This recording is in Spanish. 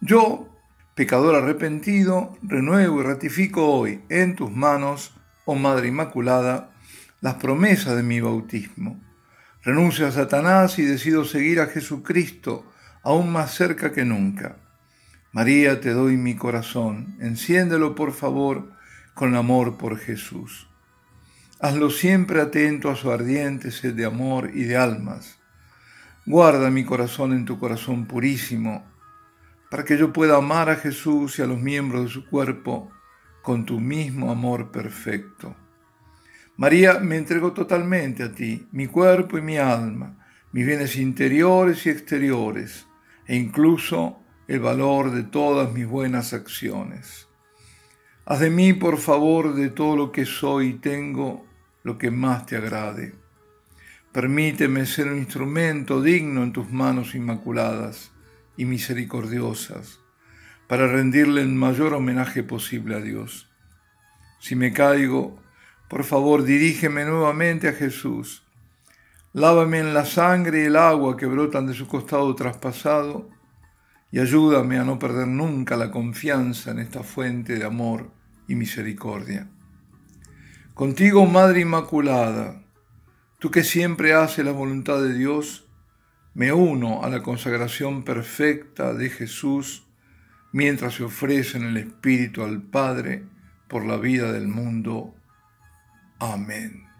Yo, pecador arrepentido, renuevo y ratifico hoy en tus manos, oh Madre Inmaculada, las promesas de mi bautismo. Renuncio a Satanás y decido seguir a Jesucristo aún más cerca que nunca. María, te doy mi corazón, enciéndelo por favor con amor por Jesús. Hazlo siempre atento a su ardiente sed de amor y de almas. Guarda mi corazón en tu corazón purísimo, para que yo pueda amar a Jesús y a los miembros de su cuerpo con tu mismo amor perfecto. María, me entrego totalmente a ti, mi cuerpo y mi alma, mis bienes interiores y exteriores, e incluso el valor de todas mis buenas acciones. Haz de mí, por favor, de todo lo que soy y tengo, lo que más te agrade. Permíteme ser un instrumento digno en tus manos inmaculadas y misericordiosas, para rendirle el mayor homenaje posible a Dios. Si me caigo, por favor, dirígeme nuevamente a Jesús. Lávame en la sangre y el agua que brotan de su costado traspasado y ayúdame a no perder nunca la confianza en esta fuente de amor y misericordia. Contigo, Madre Inmaculada, tú que siempre haces la voluntad de Dios, me uno a la consagración perfecta de Jesús mientras se ofrece en el Espíritu al Padre por la vida del mundo. Amén.